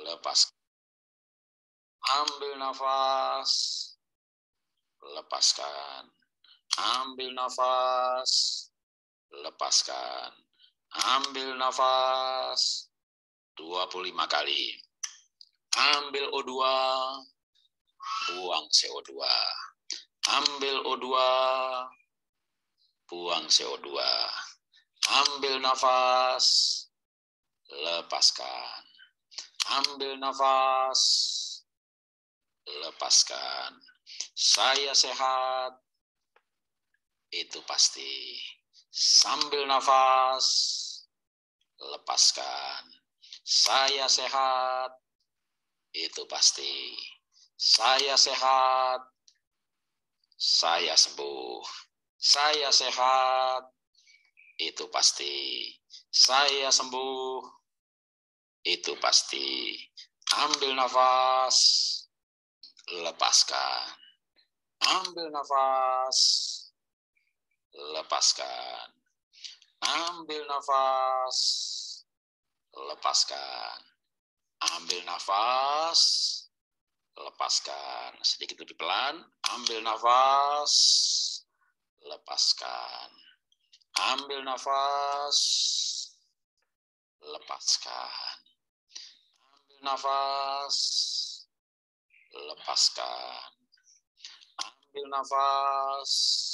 lepaskan. Ambil nafas, lepaskan. Ambil nafas, lepaskan. Ambil nafas 25 kali. Ambil O2, buang CO2. Ambil O2, buang CO2. Ambil nafas, lepaskan. Ambil nafas, lepaskan. Saya sehat, itu pasti. Sambil nafas, lepaskan. Saya sehat, itu pasti. Saya sehat, saya sembuh. Saya sehat, itu pasti. Saya sembuh, itu pasti. Ambil nafas, lepaskan. Ambil nafas, lepaskan. Ambil nafas, lepaskan. Ambil nafas, lepaskan. Sedikit lebih pelan. Ambil nafas, lepaskan. Ambil nafas, lepaskan. Ambil nafas, lepaskan. Ambil nafas,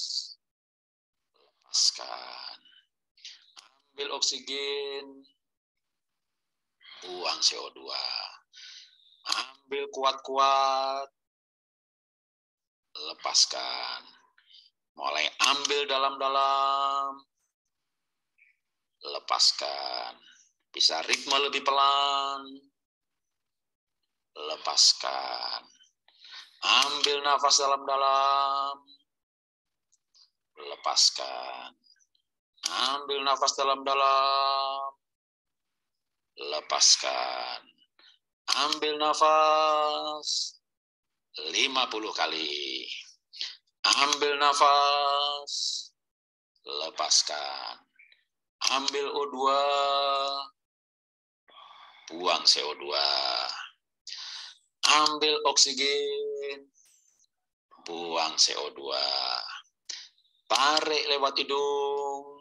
lepaskan. Ambil oksigen, buang CO2. Ambil kuat-kuat, lepaskan. Mulai ambil dalam-dalam, lepaskan. Bisa ritme lebih pelan, lepaskan. Ambil nafas dalam-dalam, lepaskan. Ambil nafas dalam-dalam, lepaskan. Ambil nafas 50 kali. Ambil nafas, lepaskan. Ambil O2, buang CO2. Ambil oksigen, buang CO2. Tarik lewat hidung,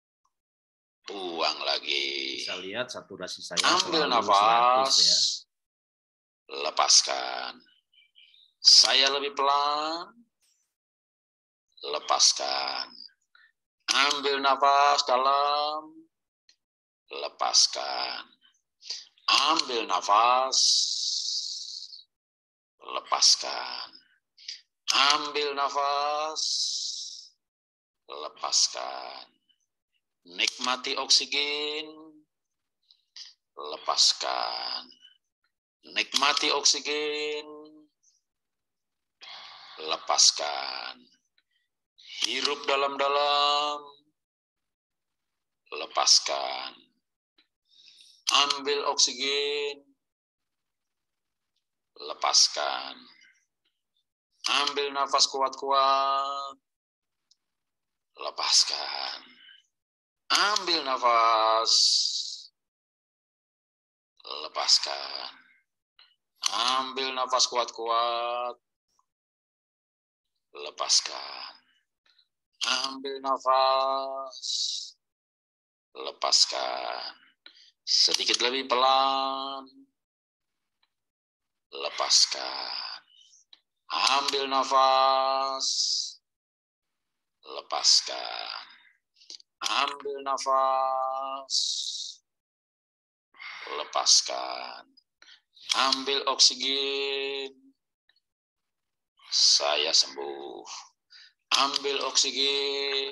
buang lagi. Bisa lihat saturasi saya ambil selalu nafas, 100 ya. Lepaskan. Saya lebih pelan, lepaskan. Ambil nafas dalam, lepaskan. Ambil nafas, lepaskan. Ambil nafas, lepaskan. Nikmati oksigen, lepaskan. Nikmati oksigen, lepaskan. Hirup dalam-dalam, lepaskan. Ambil oksigen, lepaskan. Ambil nafas kuat-kuat, lepaskan. Ambil nafas, lepaskan. Ambil nafas kuat-kuat, lepaskan. Ambil nafas, lepaskan. Sedikit lebih pelan, lepaskan. Ambil nafas, lepaskan. Ambil nafas, lepaskan. Ambil oksigen, saya sembuh. Ambil oksigen,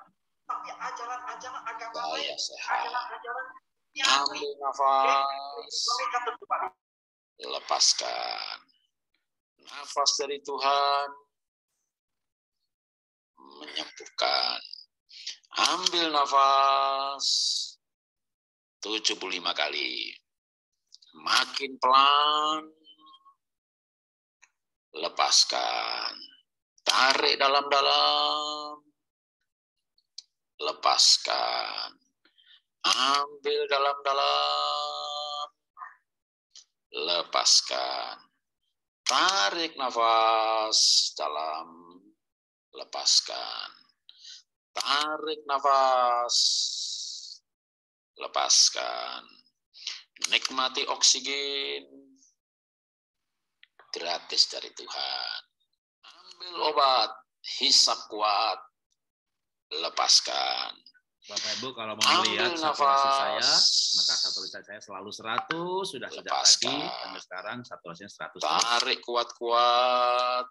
saya sehat. Ambil nafas, lepaskan. Nafas dari Tuhan menyembuhkan. Ambil nafas 75 kali. Makin pelan, lepaskan. Tarik dalam-dalam, lepaskan. Ambil dalam-dalam, lepaskan. Tarik nafas dalam, lepaskan. Tarik nafas, lepaskan. Nikmati oksigen gratis dari Tuhan. Ambil obat, hisap kuat, lepaskan. Bapak Ibu kalau mau melihat saturasi saya, maka saturasi saya selalu 100, sudah sejak tadi sampai sekarang saturasinya 100 terus. Tarik kuat-kuat,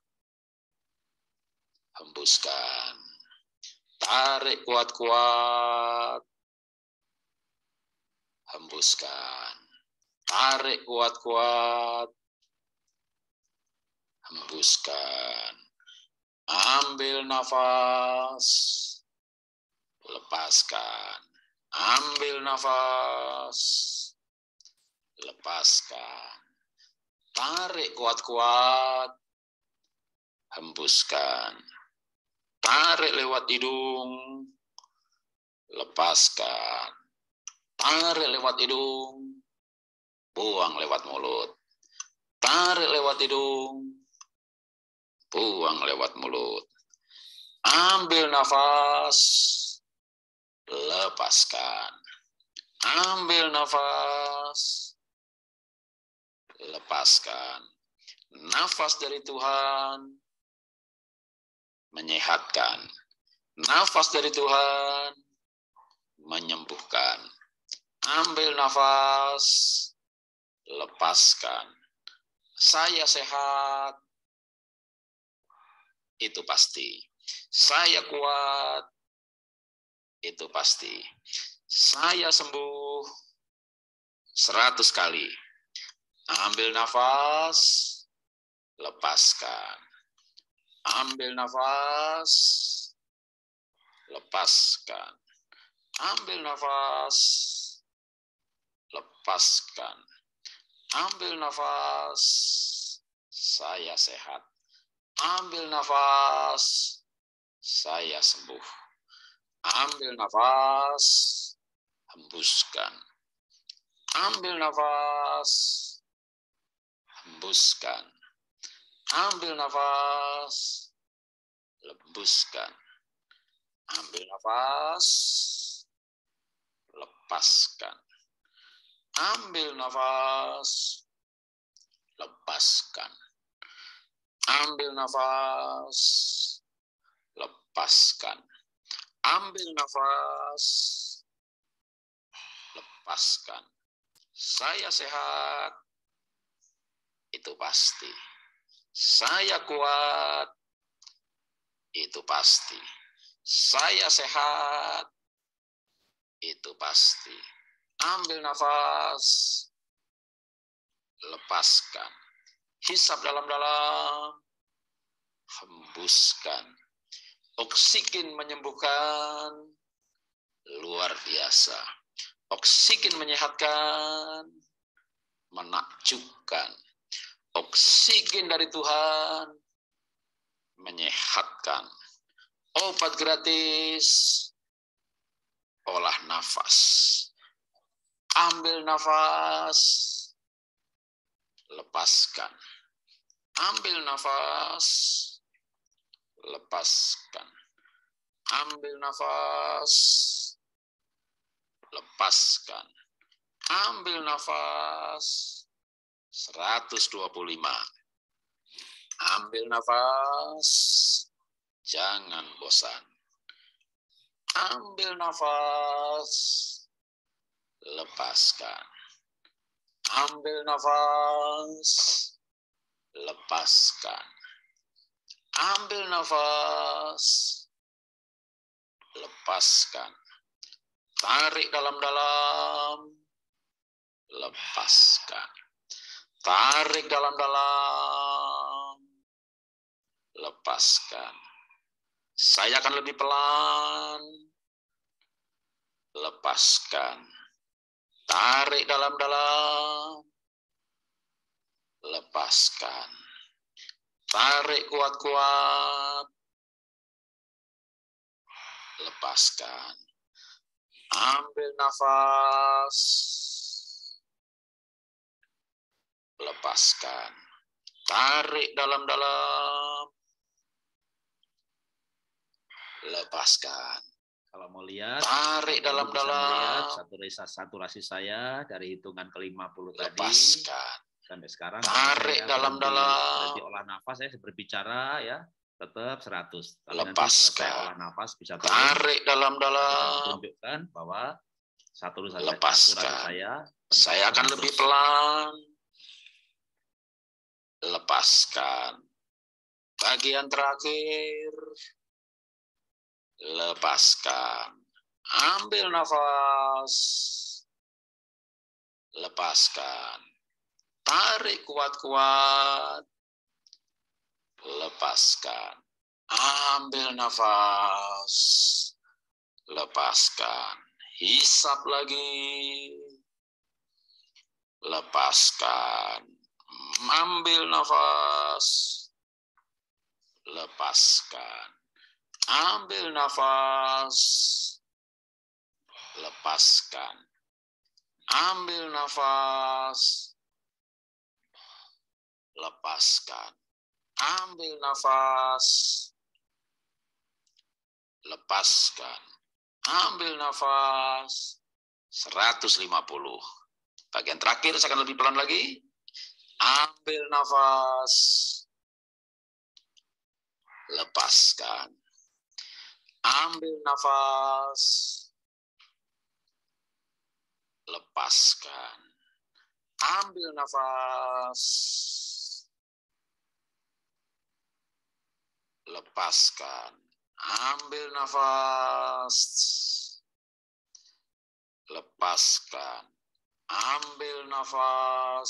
hembuskan. Tarik kuat-kuat, hembuskan. Tarik kuat-kuat, hembuskan. Ambil nafas, lepaskan. Ambil nafas, lepaskan. Tarik kuat-kuat, hembuskan. Tarik lewat hidung, lepaskan. Tarik lewat hidung, buang lewat mulut. Tarik lewat hidung, buang lewat mulut. Ambil nafas, lepaskan. Ambil nafas, lepaskan. Nafas dari Tuhan menyehatkan. Nafas dari Tuhan menyembuhkan. Ambil nafas, lepaskan. Saya sehat, itu pasti. Saya kuat, itu pasti. Saya sembuh 100 kali. Ambil nafas, lepaskan. Ambil nafas, lepaskan. Ambil nafas, lepaskan. Ambil nafas, saya sehat. Ambil nafas, saya sembuh. Ambil nafas, hembuskan. Ambil nafas, hembuskan. Ambil nafas, hembuskan. Ambil nafas, lepaskan. Ambil nafas, lepaskan. Ambil nafas, lepaskan. Ambil nafas, lepaskan. Saya sehat, itu pasti. Saya kuat, itu pasti. Saya sehat, itu pasti. Ambil nafas, lepaskan. Hisap dalam-dalam, hembuskan. Oksigen menyembuhkan, luar biasa. Oksigen menyehatkan, menakjubkan. Oksigen dari Tuhan menyehatkan. Obat gratis, olah nafas. Ambil nafas, lepaskan. Ambil nafas, lepaskan. Ambil nafas, lepaskan. Ambil nafas, 125. Ambil nafas, jangan bosan. Ambil nafas, lepaskan. Ambil nafas, lepaskan. Ambil nafas, lepaskan. Tarik dalam-dalam, lepaskan. Tarik dalam-dalam, lepaskan. Saya akan lebih pelan, lepaskan. Tarik dalam-dalam, lepaskan. Tarik kuat-kuat, lepaskan. Ambil nafas, lepaskan. Tarik dalam-dalam, lepaskan. Kalau mau lihat, tarik dalam-dalam, saturasi saya dari hitungan ke-50 tadi lepaskan. sampai sekarang. Tarik dalam-dalam, berhenti olah nafas, saya berbicara ya tetap 100. Tapi lepaskan. nanti selesai olah nafas bisa turun. Tarik dalam-dalam, tunjukkan bahwa saturasi lepaskan. saya akan lebih pelan. Lepaskan. Bagian terakhir, lepaskan. Ambil nafas, lepaskan. Tarik kuat-kuat, lepaskan. Ambil nafas, lepaskan. Hisap lagi, lepaskan. Ambil nafas, lepaskan. Ambil nafas, lepaskan. Ambil nafas, lepaskan. Ambil nafas, lepaskan. Ambil nafas, 150. Bagian terakhir saya akan lebih pelan lagi. Ambil nafas, lepaskan. Ambil nafas, lepaskan. Ambil nafas, lepaskan. Ambil nafas, lepaskan. Ambil nafas,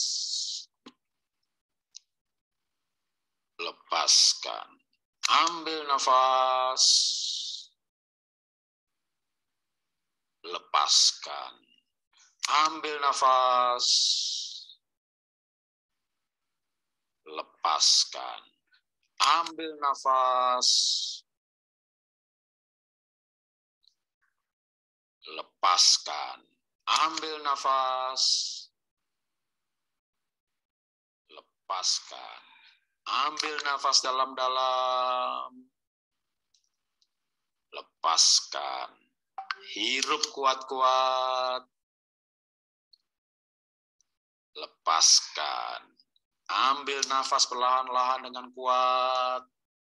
lepaskan. Ambil nafas, lepaskan. Ambil nafas, lepaskan. Ambil nafas, lepaskan. Ambil nafas, lepaskan. Ambil nafas dalam-dalam, lepaskan. Hirup kuat-kuat, lepaskan. Ambil nafas perlahan-lahan dengan kuat,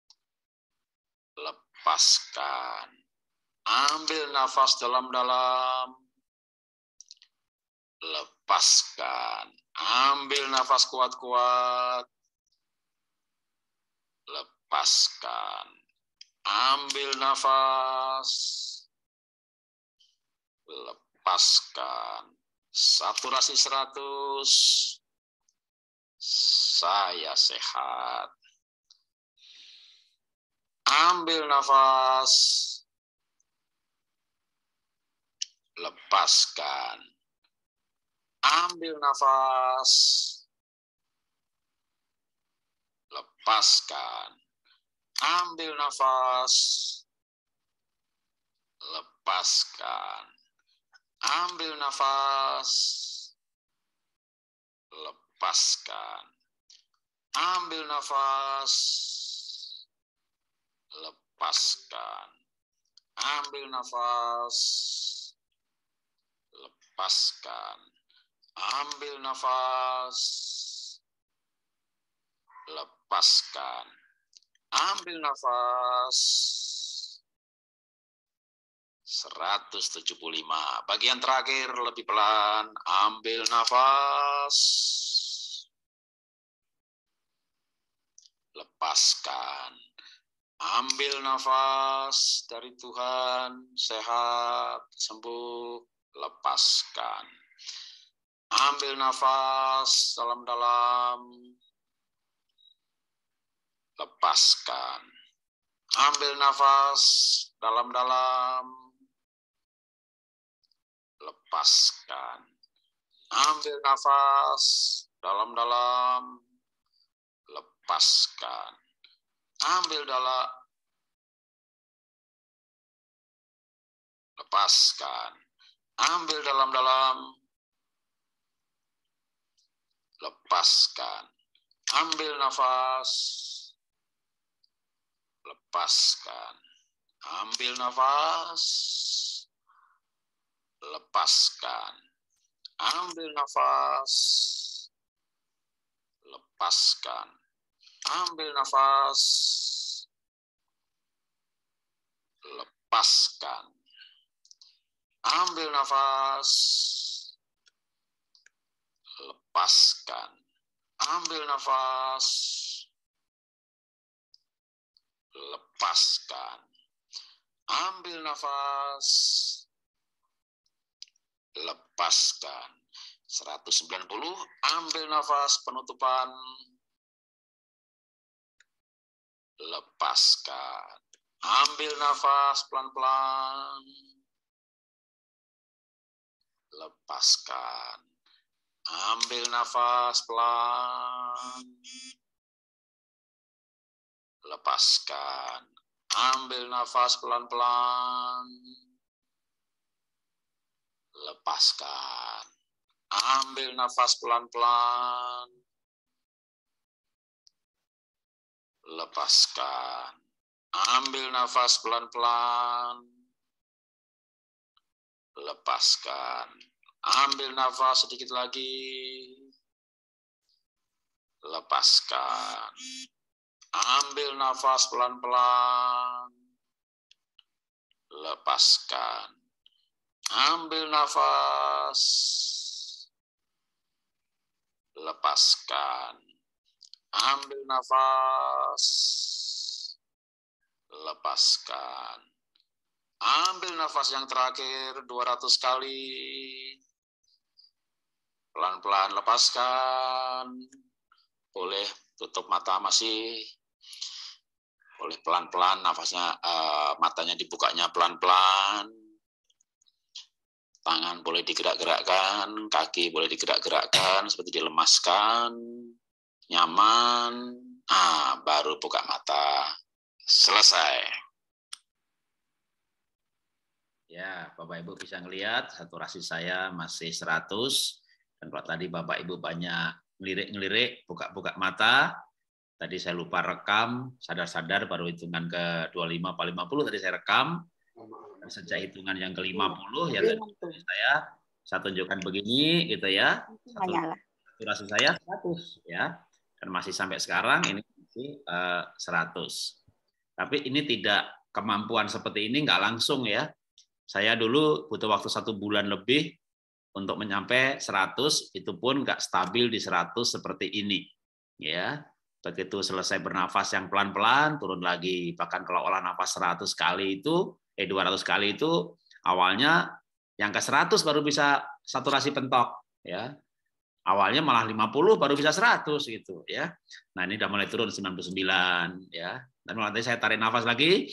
lepaskan. Ambil nafas dalam-dalam, lepaskan. Ambil nafas kuat-kuat, lepaskan. Ambil nafas, lepaskan. Saturasi 100. Saya sehat. Ambil nafas, lepaskan. Ambil nafas, lepaskan. Ambil nafas, lepaskan. Ambil nafas, lepaskan. Ambil nafas, lepaskan. Ambil nafas, lepaskan. Ambil nafas, lepaskan. Ambil nafas, 175. Bagian terakhir lebih pelan. Ambil nafas, lepaskan. Ambil nafas dari Tuhan, sehat, sembuh, lepaskan. Ambil nafas dalam-dalam, lepaskan. Ambil nafas dalam-dalam, lepaskan. Ambil nafas dalam-dalam, lepaskan. Ambil dalam, lepaskan. Ambil dalam-dalam, lepaskan. Ambil nafas, lepaskan. Ambil nafas, lepaskan. Ambil nafas, lepaskan. Ambil nafas, lepaskan. Ambil nafas, lepaskan. Ambil nafas, lepaskan. Ambil nafas, lepaskan. 190, ambil nafas penutupan, lepaskan. Ambil nafas pelan-pelan, lepaskan. Ambil nafas pelan, lepaskan. Ambil nafas pelan-pelan, lepaskan. Ambil nafas pelan-pelan, lepaskan. Ambil nafas pelan-pelan, lepaskan. Ambil nafas sedikit lagi, lepaskan. Ambil nafas pelan-pelan, lepaskan. Ambil nafas, lepaskan. Ambil nafas, lepaskan. Ambil nafas yang terakhir 200 kali. Pelan-pelan lepaskan. Boleh tutup mata masih. Boleh pelan-pelan nafasnya, matanya dibukanya pelan-pelan. Tangan boleh digerak-gerakkan, kaki boleh digerak-gerakkan, seperti dilemaskan, nyaman. Baru buka mata. Selesai. Ya, Bapak Ibu bisa ngelihat saturasi saya masih 100. Dan kalau tadi Bapak Ibu banyak ngelirik-ngelirik, buka-buka mata, tadi saya lupa rekam, sadar-sadar baru hitungan ke 25 apa 50 tadi saya rekam. Dan sejak hitungan yang ke-50 ya tadi saya tunjukkan begini gitu ya. Saturasi saya 100 ya. Dan masih sampai sekarang ini masih 100. Tapi ini tidak, kemampuan seperti ini nggak langsung ya. Saya dulu butuh waktu 1 bulan lebih untuk mencapai 100, itu pun nggak stabil di 100 seperti ini. Ya, begitu selesai bernafas yang pelan-pelan, turun lagi. Bahkan kalau olah nafas 100 kali itu, 200 kali itu, awalnya yang ke 100 baru bisa saturasi pentok. Ya, awalnya malah 50 baru bisa 100 gitu ya. Nah, ini udah mulai turun 99 ya. Dan nanti saya tarik nafas lagi.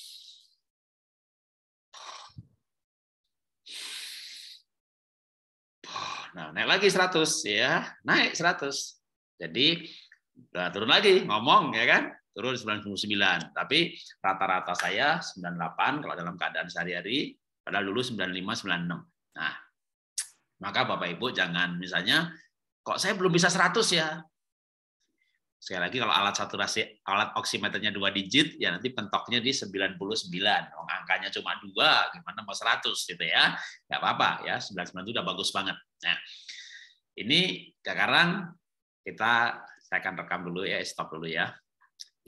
Nah, naik lagi 100 ya. Naik 100. Jadi turun lagi ngomong ya kan. Turun 99. Tapi rata-rata saya 98 kalau dalam keadaan sehari-hari, padahal dulu 95 96. Nah, maka Bapak Ibu jangan misalnya kok saya belum bisa 100 ya. Sekali lagi kalau alat saturasi, alat oximeternya 2 digit, ya nanti pentoknya di 99. Angkanya cuma 2, gimana mau 100 gitu ya. Nggak apa-apa ya, 99 itu udah bagus banget. Nah, ini sekarang saya akan rekam dulu ya, stop dulu ya.